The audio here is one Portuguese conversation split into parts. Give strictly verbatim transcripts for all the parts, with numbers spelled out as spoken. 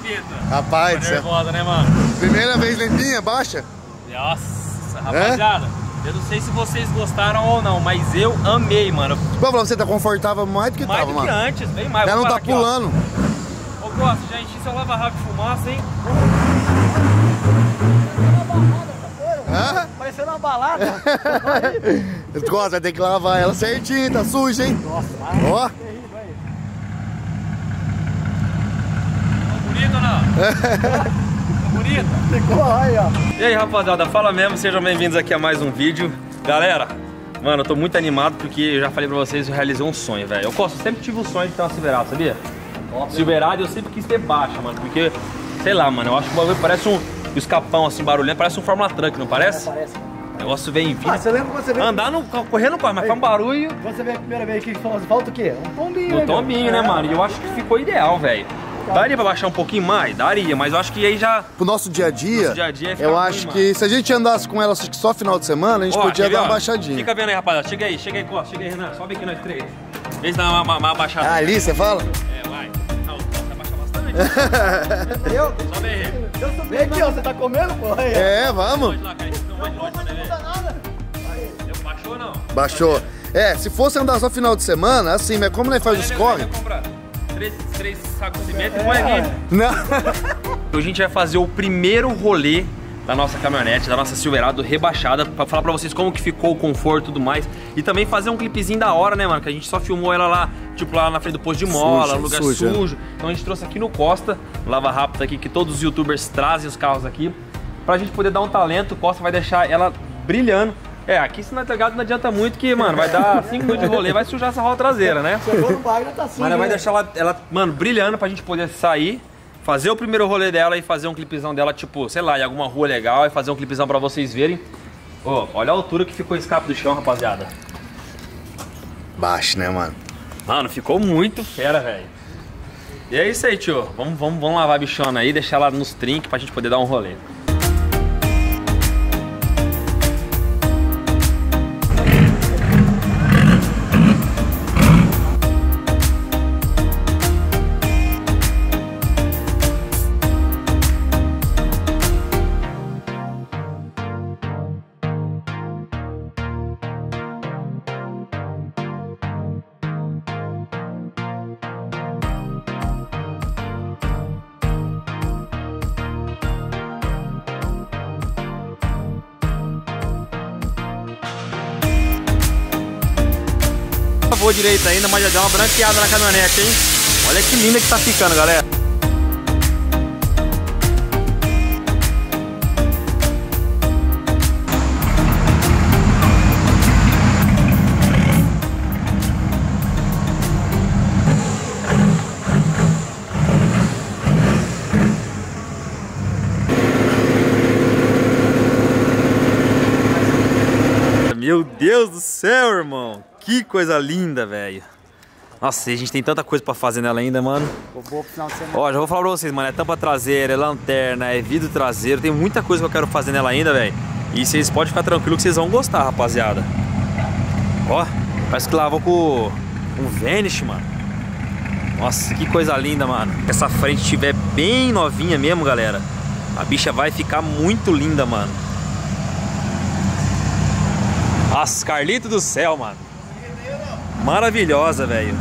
Pita? Rapaz, tá nervosa, né, mano? Primeira vez limpinha, baixa? Nossa, rapaziada, é? Eu não sei se vocês gostaram ou não, mas eu amei, mano. Pô, você tá confortável mais do que mais tava, do que mano. antes, bem mais. Ela não tá aqui, pulando. Ô, Costa, já enchi seu lava-rápido de fumaça, hein? Hã? Parecendo uma balada. Costa, vai ter que lavar ela certinho, tá suja, hein? Nossa, ó. Terrível aí. Tá bonito ou não? Tá bonito? Ficou aí, ó. E aí, rapaziada, fala mesmo, sejam bem-vindos aqui a mais um vídeo. Galera, mano, eu tô muito animado porque eu já falei pra vocês, eu realizei um sonho, velho. Eu, Costa, eu sempre tive o sonho de ter uma Silverado, sabia? Silverado eu sempre quis ter baixa, mano, porque, sei lá, mano, eu acho que o bagulho parece um, um escapão assim, barulhento, parece um Fórmula Truck, não parece? É, parece. O negócio vem vindo. Ah, você lembra quando você veio? Andar no, correndo corre, mas faz um barulho. Quando você veio a primeira vez aqui, falta o quê? Um tombinho, Um né, tombinho, né, é, mano? E eu acho que ficou ideal, velho. Daria pra baixar um pouquinho mais? Daria, mas eu acho que aí já... Pro nosso dia a dia, Nosso dia a dia ia ficar eu ruim, acho mano. que se a gente andasse com ela só final de semana, a gente Ó, podia quer ver, dar uma ó? baixadinha. Fica vendo aí, rapaziada. Chega aí, chega aí, Costa. Chega aí, Renan. Sobe aqui nós três. Vê se dá uma, uma, uma baixada. Ah, ali, você fala? É, vai. Ah, o Costa baixa bastante. Eu? Sobe aí. Eu subi aqui, ó. Você tá comendo, pô? Aí, É, vamos. Pode lá, cara. Não vai longe, não né, muda nada. velho? Baixou ou não? Baixou. É, se fosse andar só final de semana, assim, mas como nós faz os corre... Três, três sacos de cimento e põe aqui. Não. Hoje a gente vai fazer o primeiro rolê da nossa caminhonete, da nossa Silverado rebaixada, pra falar pra vocês como que ficou o conforto e tudo mais. E também fazer um clipezinho da hora, né, mano? Que a gente só filmou ela lá, tipo, lá na frente do posto de mola, Suja, no lugar suja. sujo. Então a gente trouxe aqui no Costa, um lava rápido aqui, que todos os youtubers trazem os carros aqui, pra gente poder dar um talento. O Costa vai deixar ela brilhando. É, aqui se não é ligado não adianta muito que, mano, vai dar cinco minutos de rolê, vai sujar essa roda traseira, né? Chegou no bairro, tá sujo. Mas ela vai né? deixar ela, ela, mano, brilhando pra gente poder sair, fazer o primeiro rolê dela e fazer um clipezão dela, tipo, sei lá, em alguma rua legal e fazer um clipezão pra vocês verem. Ô, olha a altura que ficou o escape do chão, rapaziada. Baixo, né, mano? Mano, ficou muito fera, velho. E é isso aí, tio. Vamos, vamos, vamos lavar a bichona aí, deixar ela nos trinques pra gente poder dar um rolê. Vou direito ainda, mas já deu uma branqueada na caminhonete, hein? Olha que linda que tá ficando, galera. Meu Deus do céu, irmão. Que coisa linda, velho. Nossa, a gente tem tanta coisa pra fazer nela ainda, mano. Vou pro final de semana. Ó, já vou falar pra vocês, mano. É tampa traseira, é lanterna, é vidro traseiro. Tem muita coisa que eu quero fazer nela ainda, velho. E vocês podem ficar tranquilos que vocês vão gostar, rapaziada. Ó, parece que lavou com um Vanish, mano. Nossa, que coisa linda, mano. Se essa frente estiver bem novinha mesmo, galera, a bicha vai ficar muito linda, mano. Nossa, Carlito do céu, mano. Maravilhosa, velho.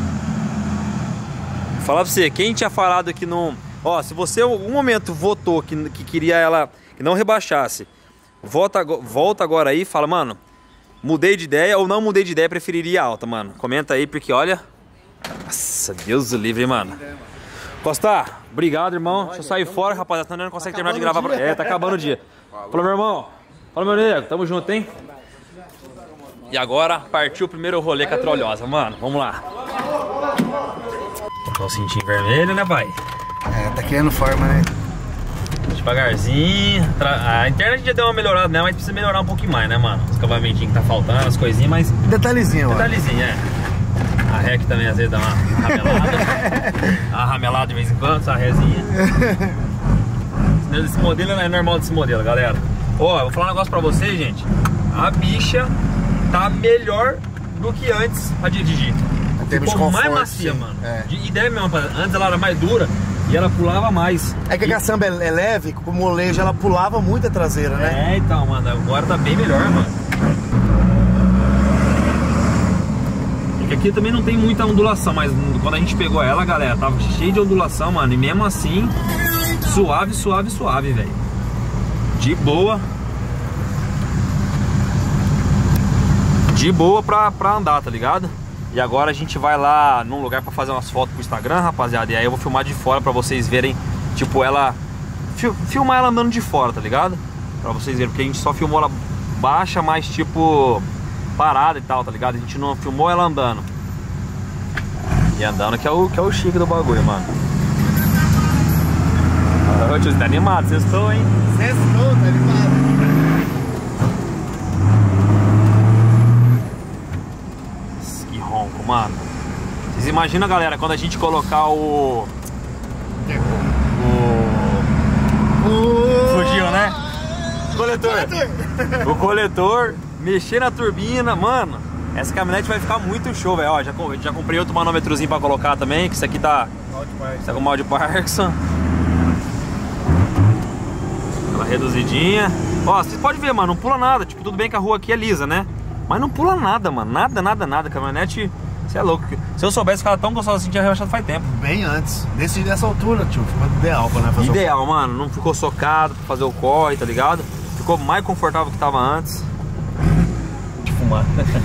Vou falar pra você, quem tinha falado que não... Ó, se você em algum momento votou que, que queria ela que não rebaixasse, volta, volta agora aí e fala, mano, mudei de ideia ou não mudei de ideia, preferiria alta, mano. Comenta aí, porque olha... Nossa, Deus do livre, mano. Costa, obrigado, irmão. Deixa eu sair fora, rapaziada, senão não consegue terminar de gravar. É, tá acabando o dia. Falou, meu irmão. Falou, meu nego. Tamo junto, hein? E agora partiu o primeiro rolê com a trolhosa, mano. Vamos lá. Colocar o cintinho vermelho, né, pai? É, tá criando forma, né? Devagarzinho. A internet já deu uma melhorada, né? Mas precisa melhorar um pouquinho mais, né, mano? Os acabamentinhos que tá faltando, as coisinhas, mas... Detalhezinho, ó. Detalhezinho, é. A ré que também às vezes dá uma ramelada. Dá uma ramelada de vez em quando, essa rézinha. Esse modelo é normal desse modelo, galera. Ó, eu vou falar um negócio pra vocês, gente. A bicha tá melhor do que antes a dirigir. Ficou mais macia, sim, mano. É. De ideia mesmo, antes ela era mais dura. E ela pulava mais. É que a caçamba é, é leve, com o molejo ela pulava muito a traseira, né? É, então, mano, agora tá bem melhor, mano. É que aqui também não tem muita ondulação, mas quando a gente pegou ela, galera, tava cheio de ondulação, mano. E mesmo assim, suave, suave, suave, velho. De boa. De boa pra, pra andar, tá ligado? E agora a gente vai lá num lugar pra fazer umas fotos pro Instagram, rapaziada. E aí eu vou filmar de fora pra vocês verem, tipo, ela... Fil filmar ela andando de fora, tá ligado? Pra vocês verem, porque a gente só filmou ela baixa, mas tipo... parada e tal, tá ligado? A gente não filmou ela andando. E andando que é o, que é o chique do bagulho, mano. Ô tio, você tá animado? Sextou, hein? Sextou, tá animado. Que ronco, mano. Vocês imaginam, galera, quando a gente colocar o... O... Fugiu, né? Coletor. O coletor, mexer na turbina, mano. Essa caminhonete vai ficar muito show, velho. Ó, já, já comprei outro manômetrozinho pra colocar também, que isso aqui tá... Tá com mal de Parkinson. Aquela reduzidinha. Ó, vocês podem ver, mano, não pula nada. Tipo, tudo bem que a rua aqui é lisa, né? Mas não pula nada, mano. Nada, nada, nada. Caminhonete, você é louco. Se eu soubesse que ela tão gostosa assim, tinha rebaixado faz tempo. Bem antes. Desse, dessa altura, tio. Ficou ideal pra nós fazer. Ideal, o... mano. Não ficou socado pra fazer o corre, tá ligado? Ficou mais confortável que tava antes. De fumar.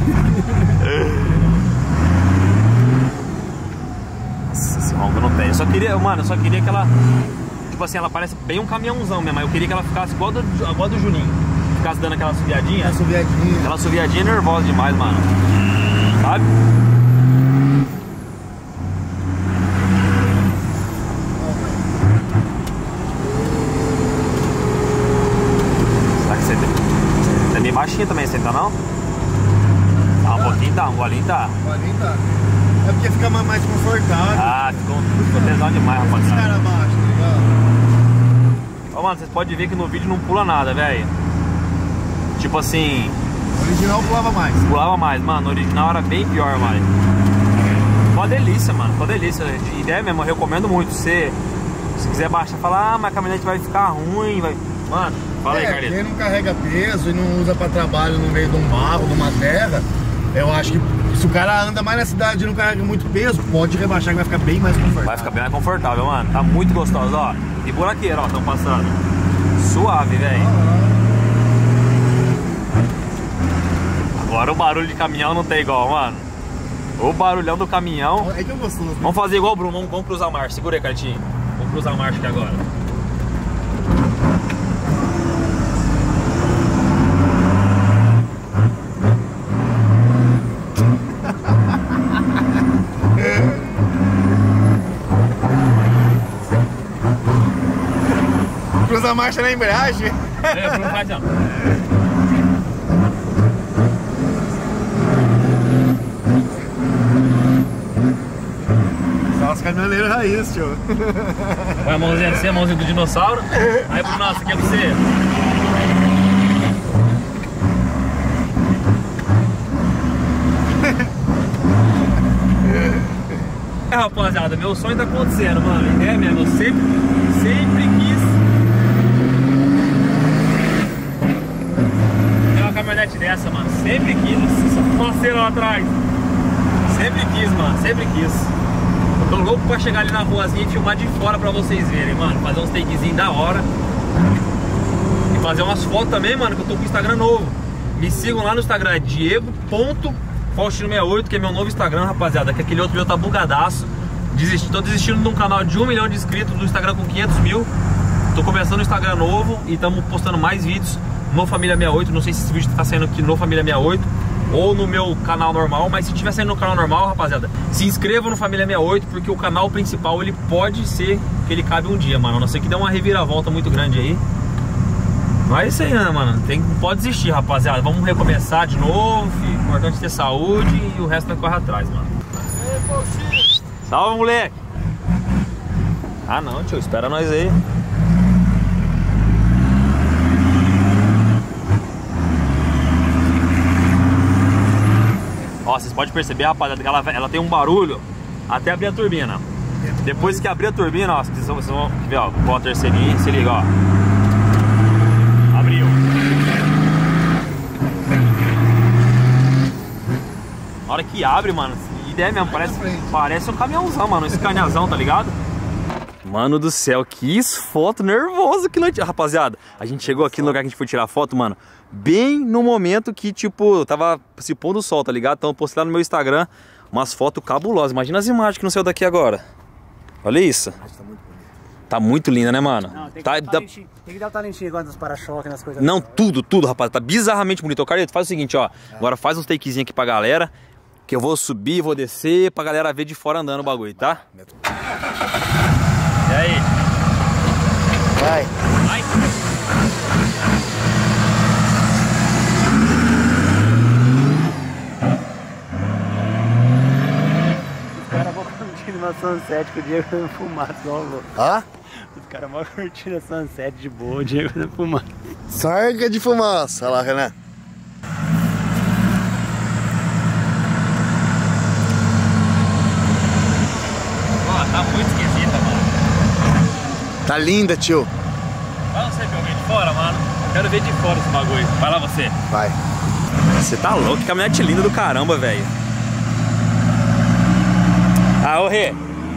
Nossa, esse ronco não tem. Eu só queria, mano, eu só queria que ela... Tipo assim, ela parece bem um caminhãozão mesmo. Mas eu queria que ela ficasse igual a do, igual a do Juninho. Ficasse dando aquela subiadinha. Aquela subiadinha. Aquela subiadinha é nervosa demais, mano. Sabe? Será que você tem? Você é meio baixinho também, você tá não? Ah, um pouquinho tá, um golinho tá. Um golinho tá. É porque fica mais confortável. Ah, ficou, ficou tesão demais, Esse rapaziada. cara abaixo, tá ligado? Ó, mano, vocês podem ver que no vídeo não pula nada, velho. Tipo assim... O original pulava mais. Pulava mais, mano. O original era bem pior, mano. Ficou uma delícia, mano. Ficou uma delícia. De ideia mesmo, eu recomendo muito. Se, se quiser baixar, falar, ah, mas a caminhonete vai ficar ruim, vai... Mano, fala aí, É, Carlito. quem não carrega peso e não usa pra trabalho no meio de um barro, de uma terra, eu acho que se o cara anda mais na cidade e não carrega muito peso, pode rebaixar que vai ficar bem mais confortável. Vai ficar bem mais confortável, mano. Tá muito gostoso, ó. E buraqueira, ó, estão passando. Suave, velho. Agora o barulho de caminhão não tem igual, mano. O barulhão do caminhão. É que eu gostoso, né? Vamos fazer igual o Bruno, vamos, vamos cruzar a marcha. Segura aí, Cartinho. Vamos cruzar a marcha aqui agora. Cruza a marcha na embreagem. É, Bruno faz ó. Só os caminhoneiros raiz, tio. Vai a mãozinha assim, a mãozinha do dinossauro. Aí, Bruno, nossa, aqui é pra você. É, rapaziada, meu sonho tá acontecendo, mano. É mesmo, eu sempre, sempre quis ter uma caminhonete dessa, mano. Sempre quis. Nossa, essa fumaceira lá atrás. Sempre quis, mano, sempre quis. Eu tô louco pra chegar ali na ruazinha e filmar de fora pra vocês verem, mano. Fazer uns takezinhos da hora. E fazer umas fotos também, mano, que eu tô com o Instagram novo. Me sigam lá no Instagram, é Diego ponto Faustino sessenta e oito, que é meu novo Instagram, rapaziada. Que aquele outro meu tá bugadaço. Desisti, tô desistindo de um canal de um milhão de inscritos, do Instagram com quinhentos mil. Tô começando o Instagram novo e estamos postando mais vídeos no Família sessenta e oito. Não sei se esse vídeo tá saindo aqui no Família sessenta e oito ou no meu canal normal, mas se tiver saindo no canal normal, rapaziada, se inscrevam no Família sessenta e oito, porque o canal principal, ele pode ser que ele cabe um dia, mano. A não ser que dê uma reviravolta muito grande aí. Mas é isso aí, né, mano? Tem, não pode desistir, rapaziada. Vamos recomeçar de novo, filho. Importante ter saúde e o resto vai correr atrás, mano. Salve, moleque! Ah, não, tio. Espera nós aí. Ó, vocês podem perceber, rapaziada, que ela, ela tem um barulho até abrir a turbina. Depois que abrir a turbina, ó, vocês vão, vocês vão ver, ó, com a terceirinha, se liga, ó. Abriu. Na hora que abre, mano, ideia mesmo, parece, parece um caminhãozão, mano, esse canhazão, tá ligado? Mano do céu, que foto nervosa que nós... Rapaziada, a gente chegou aqui no lugar que a gente foi tirar foto, mano, bem no momento que, tipo, tava se pondo o sol, tá ligado? Então eu postei lá no meu Instagram umas fotos cabulosas. Imagina as imagens que não saiu daqui agora. Olha isso. Tá muito bonito. Tá muito linda, né, mano? Não, tem que, tá, dar, um tá... tem que dar um talentinho agora nos para-choques, nas coisas. Não, tudo, tudo, rapaz. Tá bizarramente bonito. Ô, Carlito, faz o seguinte, ó. Agora faz uns takezinhos aqui pra galera. Que eu vou subir, vou descer pra galera ver de fora andando o bagulho, tá? E aí? Vai. Vai. Os caras vão curtindo uma sunset com o Diego dando fumaça, igual o louco. Hã? Os caras vão curtindo a sunset de boa, o Diego dando fumaça. Sarga de fumaça. Olha lá, Renan. Tá muito esquisita, mano. Tá linda, tio. Vai você ver alguém de fora, mano. Eu quero ver de fora esse bagulho. Vai lá você. Vai. Você tá louco, que caminhonete linda do caramba, velho. Ah, ô Rê.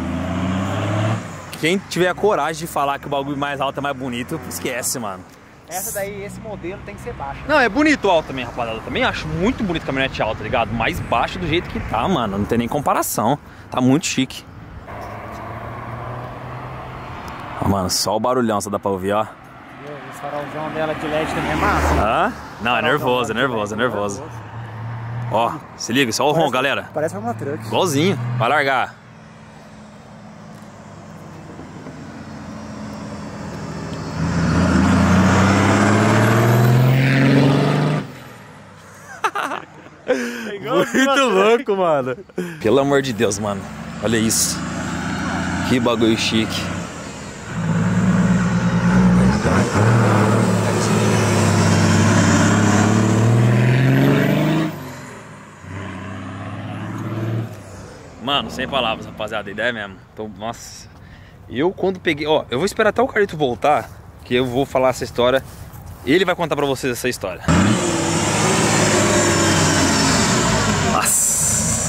Quem tiver a coragem de falar que o bagulho mais alto é mais bonito, esquece, mano. Essa daí, esse modelo tem que ser baixa. Não, é bonito o alto também, rapaziada. Eu também acho muito bonito o caminhonete alto, tá ligado? Mais baixo do jeito que tá, mano. Não tem nem comparação. Tá muito chique. Ah, mano, só o barulhão só dá pra ouvir, ó. Esse farolzão dela de L E D também é massa. Hã? Não, é nervoso, é nervoso, é nervoso. Ó, se liga, só o ronco, galera. Parece uma truck. Igualzinho, vai largar. Muito louco, mano. Pelo amor de Deus, mano. Olha isso. Que bagulho chique. Mano, sem palavras, rapaziada, a ideia é mesmo. Então, nossa. Eu quando peguei... Ó, eu vou esperar até o Carlito voltar, que eu vou falar essa história. Ele vai contar pra vocês essa história. Nossa.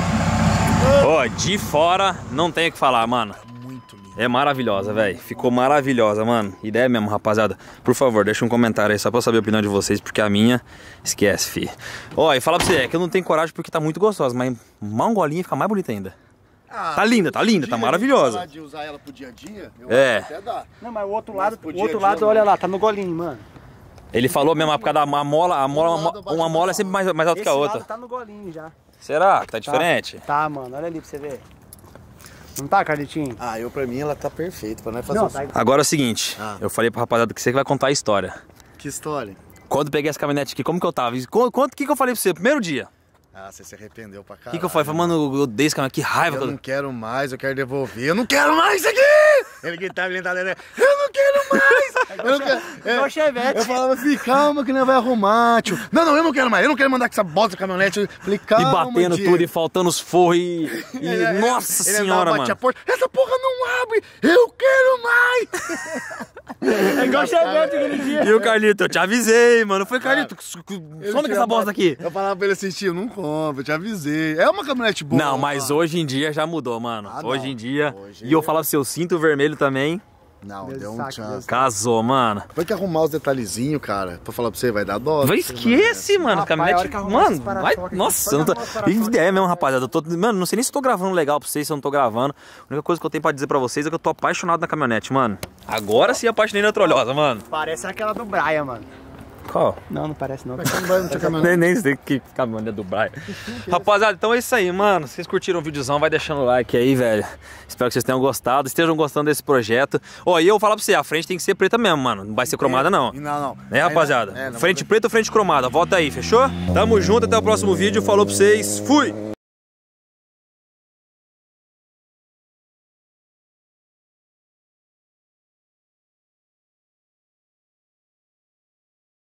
Ó, de fora não tem o que falar, mano. Muito lindo. É maravilhosa, velho. Ficou maravilhosa, mano. Ideia mesmo, rapaziada. Por favor, deixa um comentário aí só pra eu saber a opinião de vocês, porque a minha, esquece, fi. Ó, e falar pra você, é que eu não tenho coragem porque tá muito gostosa, mas mal um golinho fica mais bonita ainda. Ah, tá linda, tá linda, tá maravilhosa. De usar ela pro dia a dia, eu É. acho que até dá. Não, mas o outro lado, pro o dia a outro dia, lado, mano. olha lá, tá no golinho, mano. Ele falou mesmo, por causa da a mola, a mola, uma, uma mola é sempre mais, mais alta Esse que a outra. lado tá no golinho já. Será que tá diferente? Tá, mano, olha ali pra você ver. Não tá, Carlitinho? Ah, eu pra mim ela tá perfeita, pra nós fazer Não, um... tá. Agora é o seguinte, Ah. eu falei pra rapaziada que você que vai contar a história. Que história? Quando eu peguei essa caminhonete aqui, como que eu tava? Quanto que, que eu falei pra você? Primeiro dia. Ah, você se arrependeu pra O caralho. que, que eu falei? Falei, mano, eu odeio esse caminhonete, que raiva. Eu que eu- não quero mais, eu quero devolver. Eu não quero mais isso aqui! Ele gritava, ele tava dentro, eu não quero mais! Eu, não quero... Igual Chevette. eu falava assim, calma que não vai arrumar, tio. Não, não, eu não quero mais, eu não quero mandar com essa bosta de caminhonete. Eu falei, E calma, batendo Diego. tudo, e faltando os forros, e... e- Ele- ele- Nossa ele senhora, andava, batia mano. a porta, essa porra não abre, eu quero mais! É igual Chevette aquele dia. E o Carlito, eu te avisei, mano. Eu falei, Carlito, Eu some com essa bosta aqui. Eu falava pra ele assim, tio, não compra, eu te avisei. É uma caminhonete boa. Não, mas hoje em dia já mudou, mano. Ah, não. Hoje em dia. Hoje- E eu falava assim, eu sinto o vermelho também. Não, Deus deu um saco, chance. Deus Casou, mano. Vai que arrumar os detalhezinhos, cara, pra falar pra você, vai dar dó. Vai, esquece, mano. Rapaz, a Caminhonete. hora que arrumar Mano, esses vai. para-choques, Nossa, pode eu não tô. arrumar os para-choques. Ideia mesmo, rapaziada. Eu tô. Mano, não sei nem se eu tô gravando legal pra vocês, se eu não tô gravando. A única coisa que eu tenho pra dizer pra vocês é que eu tô apaixonado na caminhonete, mano. Agora sim apaixonei na trolhosa, mano. Parece aquela do Brian, mano. Qual? Não, não parece não. Não vai no teu caminhonete. Nem, nem sei que caminhonete do Brian. Rapaziada, então é isso aí, mano. Vocês curtiram o videozão, vai deixando o like aí, velho. Espero que vocês tenham gostado, estejam gostando desse projeto. Ó, e eu vou falar pra você, a frente tem que ser preta mesmo, mano. Não vai ser cromada, não. Não, não. Né, rapaziada? É, não Frente preta ou frente cromada? Volta aí, fechou? Tamo junto, até o próximo vídeo. Falou pra vocês, fui!